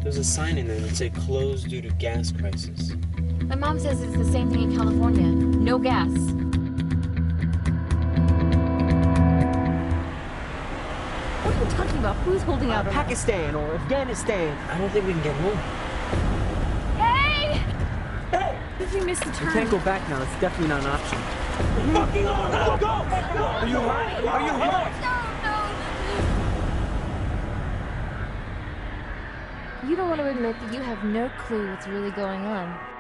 There's a sign in there that said closed due to gas crisis. My mom says it's the same thing in California. No gas. What are you talking about? Who's holding out on us? Pakistan or Afghanistan. I don't think we can get home. Hey! Hey! Did you miss the turn? We can't go back now. It's definitely not an option. Fucking on! Go! Are you hurt? Are you hurt? No! You don't want to admit that you have no clue what's really going on.